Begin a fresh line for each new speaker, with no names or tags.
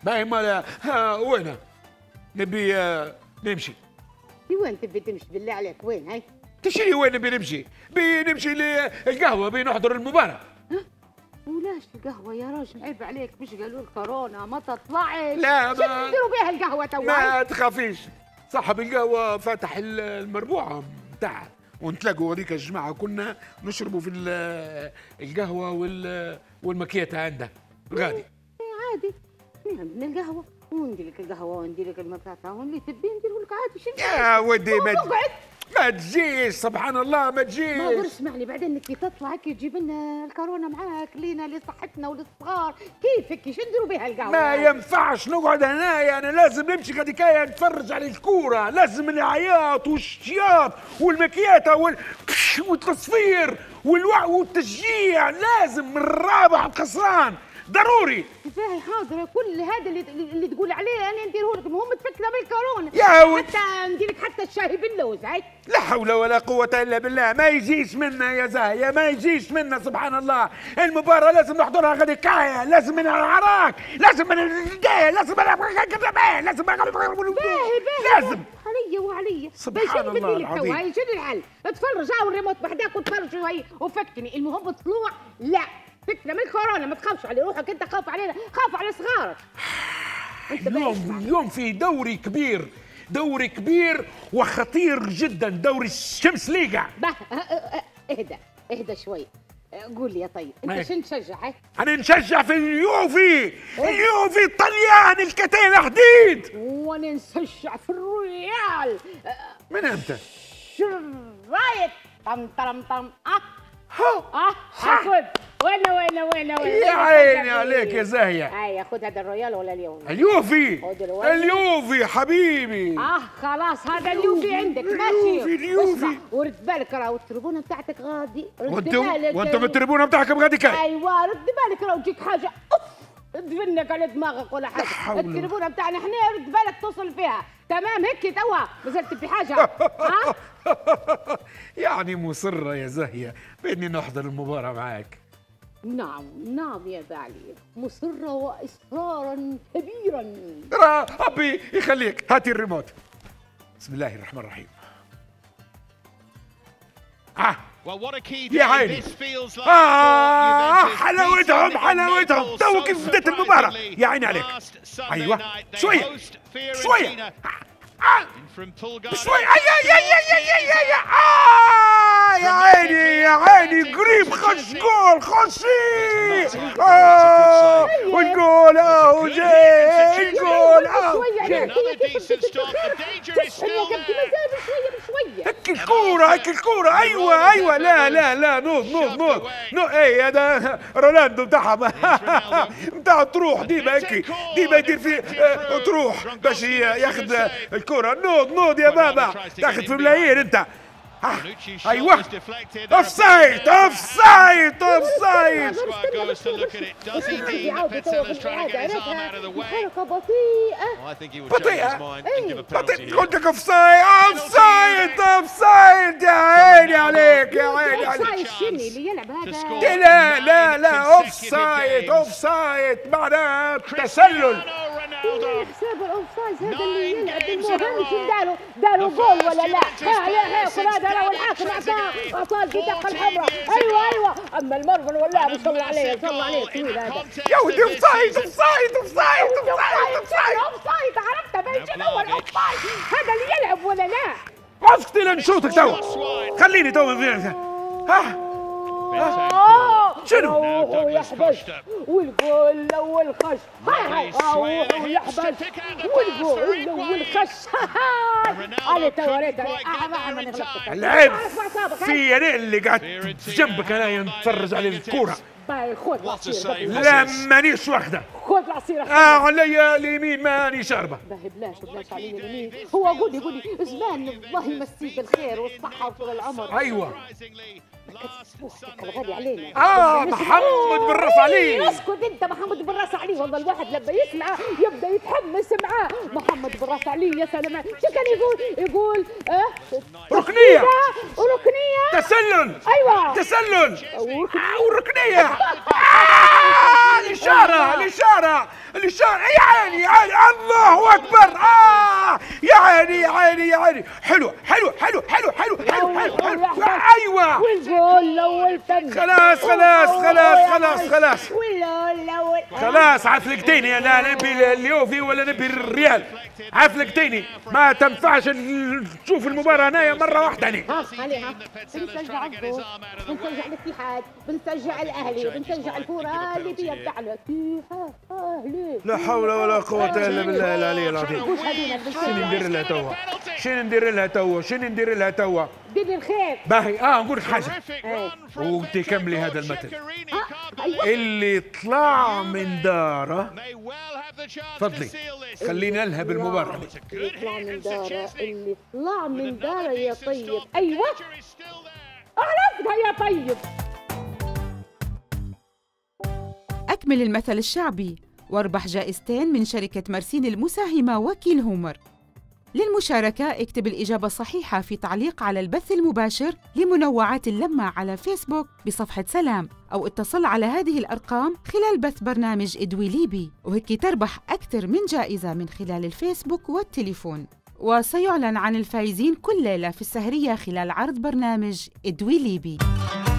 باهي مال وين نبي نمشي.
وين تبي تمشي بالله عليك؟ وين هاي؟
تشري وين نبي نمشي؟ بنمشي للقهوة بنحضر المباراة.
ولاش القهوة يا راجل؟ عيب عليك، مش قالوا الكورونا ما تطلعش؟
لا ما
شو نديروا بيها القهوة توا؟
ما تخافيش، صاحب القهوة فاتح المربوعة بتاعها ونتلاقوا هذيك الجماعة كنا نشربوا في القهوة والمكياتة عنده غادي.
عادي من القهوة وندير لك القهوة وندير لك المكياتة واللي تبي ندير لك عادي. شو
يا ودي ما تجيش، سبحان الله ما تجيش.
ما غير اسمعني، بعدين كي تطلع هيك تجيب لنا الكورونا معاك لينا لصحتنا وللصغار، كيفك شو نديروا بها القهوه؟
ما ينفعش نقعد هنايا، انا لازم نمشي غاديكايا نتفرج على الكوره، لازم العياط والشياط والمكياته والتصفير والتشجيع، لازم من الرابع خسران ضروري.
باهي حاضر، كل هذا اللي تقول عليه انا نديره لك، المهم تفكنا بالكورونا
يا
حتى ندير لك حتى الشاي باللوز. هاي
لا حول ولا قوة إلا بالله، ما يجيش منا يا زاهية، ما يجيش منا سبحان الله. المباراة لازم نحضرها غاديكايا، لازم من العراق، لازم من الجاية، لازم لازم
عليا وعليا
سبحان الله العظيم.
هاي شنو الحل؟ اتفرج على الريموت بحداك وتفرج هاي وفكني. المهم طلوع لا فكنا من الكورونا، ما تخافش على روحك انت، خاف علينا، خاف على صغارك.
اليوم في دوري كبير وخطير جدا، دوري الشمس ليغا.
اهدى شوي، قول لي يا طيب انت شو نشجع؟
انا نشجع في اليوفي الطليان الكتين حديد.
وانا نشجع في الريال.
من امتى؟
شو رايك؟ طم خذ. وين
يا عيني عليك يا زاهية.
هيا خذ هذا الريال ولا
اليوفي حبيبي.
خلاص هذا اليوفي عندك ماشي.
اليوفي
ورد بالك راهو التربونه بتاعتك غادي.
وانتم التربونه بتاعكم غادي كاي.
ايوه رد بالك راهو تجيك حاجه تفنك على دماغك ولا حاجه. التليفون بتاعنا احنا رد بالك توصل فيها تمام هيك توا نزلت في حاجه.
يعني مصره يا زاهيه باني نحضر المباراه معاك؟
نعم يا بعلي، مصره واصرارا كبيرا.
ربي يخليك، هاتي الريموت. بسم الله الرحمن الرحيم. يا عيني حلاوتهم تو كيف بدت المباراة. يا عيني عليك. ايوه شوية شوية يا عيني قريب خش جول خشي. والجول جاي الجول هيك الكورة ايوه لا نوض ايه هذا رونالدو بتاعها بتاع تروح ديما هيك ديما يدير فيه تروح باش ياخذ الكورة. نوض يا بابا تاخذ في ملايين انت. ايوه اوفسايد بطيئة قلت لك اوفسايد. يا عيني عليك
اللي يلعب هذا.
لا اوفسايد معناه تسلل.
حساب الاوفسايد هذا اللي يلعب المهم داروا جول ولا لا؟ هذا لو الحاكم اعطاه البطاقه الحمراء. ايوه اما المرمى والله ما شاء الله عليه طويل هذا.
يا ودي اوفسايد
عرفت باين شنو هو الاوفسايد هذا اللي يلعب ولا لا؟
اسكتي لنشوتك توا، خليني توا شنو؟
يحبس والجول الاول خش. يحبس والجول الاول خش. علي توا
العيب في انا اللي قاعد جنبك انا نتفرج على الكورة.
خذ العصير.
لا مانيش واخده.
خذ العصير.
عليا اليمين ماني شاربه.
بلاش عليا اليمين. هو قولي زمان الله يمسيه بالخير والصحة وطول العمر.
ايوه
الغالي علينا.
محمد بن راس علي.
اسكت انت، محمد بن راس علي. والله الواحد لما يسمعه يبدا يتحمس معاه. محمد بن راس علي يا سلام. شو كان يقول
ركنيه
تسلل.
ايوه تسلل وركنيه. الاشاره اللي شان يا عيني يا عيني الله اكبر يا عيني يا عيني يا عيني حلو حلو حلو حلو حلو حلو حلو حلو ايوه
والجول الاول تم.
خلاص خلاص خلاص خلاص خلاص
والجول الاول
خلاص عفلقتيني انا نبي اليوفي ولا نبي الريال عفلقتيني ما تنفعش نشوف المباراة هنايا مرة واحدة هني.
ها عليها بنشجع الجول بنشجع الاتحاد بنشجع الاهلي بنشجع الكرة اللي بيبدع له اهلي.
لا حول ولا قوة الا بالله العلي العظيم. شنو ندير لها توا؟ شنو ندير لها توا؟ شنو ندير لها توا؟
دير الخير.
باهي نقول لك حاجة وانت كملي هذا المثل. اللي طلع من داره فضلي خلينا نلها بالمباراة.
اللي طلع من داره اللي طلع من داره يا طيب. ايوه عرفتها يا طيب.
أكمل المثل الشعبي واربح جائزتين من شركة مرسين المساهمة وكيل هومر. للمشاركة اكتب الإجابة الصحيحة في تعليق على البث المباشر لمنوعات اللمة على فيسبوك بصفحة سلام، أو اتصل على هذه الأرقام خلال بث برنامج إدوي ليبي، وهيك تربح أكثر من جائزة من خلال الفيسبوك والتليفون. وسيعلن عن الفائزين كل ليلة في السهرية خلال عرض برنامج إدوي ليبي.